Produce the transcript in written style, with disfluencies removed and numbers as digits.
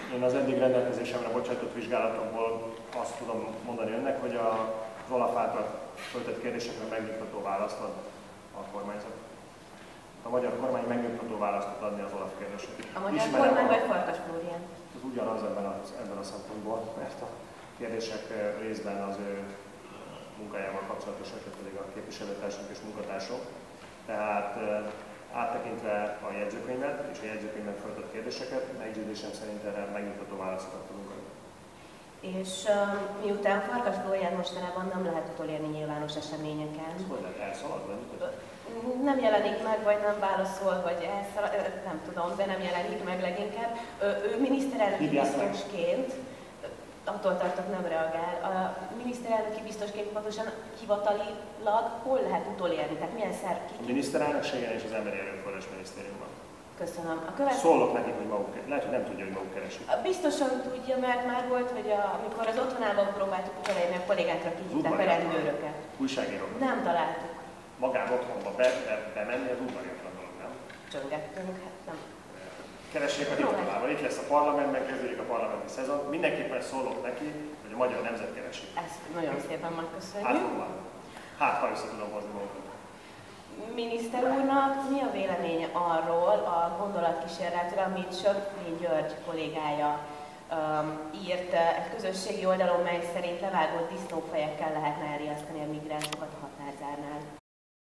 Én az eddig rendelkezésemre bocsájtott vizsgálatomból azt tudom mondani önnek, hogy az Olaf által föltett kérdésekre megnyugtató választ ad a kormányzat. A magyar kormány megnyugtató választ tud adni az Olaf kérdésekre. A magyar kormány vagy Farkas Flórián? Ez ugyanaz ebben a szempontból, mert a kérdések részben az ő munkájával kapcsolatosak, pedig a képviselőtársak és munkatársak. Tehát áttekintve a jegyzőkönyvet és a jegyzőkönyvben föltett kérdéseket, meggyőződésem szerint erre megnyugtató válaszokat tudunk adni. És miután Farkas Flórián mostanában nem lehet utolérni nyilvános eseményeken. Ez hogy lehet elszaladva? Nem jelenik meg, vagy nem válaszol, vagy nem tudom, de nem jelenik meg leginkább. Ő miniszterelnöki biztosként, attól tartok nem reagál, a miniszterelnöki biztosként pontosan hivatalilag hol lehet utolérni? Tehát milyen A miniszterelnökségen és az Emberi Erőforrás Minisztériumban. Köszönöm. Szólok nekik, hogy maguk, lehet, hogy nem tudja, hogy maguk keresik. Biztosan tudja, mert már volt, hogy amikor az otthonában próbáltuk utolérni, a kollégákra kihívták a rendőröket. Újságírók. Nem találtuk. Magán otthonba bemenni az udvariatlan dolog, nem? Csöngettünk, hát nem. Keressék a hivatalával. Itt lesz a parlamentben, kezdődik a parlamenti szezon. Mindenképpen szólok neki, hogy a magyar nemzet keresi. Ezt nagyon szépen megköszönjük. Ha össze tudom hozni magukat. Miniszter úrnak mi a véleménye arról a gondolatkísérletről, amit Söpflin György kollégája írt egy közösségi oldalon, mely szerint levágott disznófejekkel lehetne elriasztani a migránsokat a határzárnál?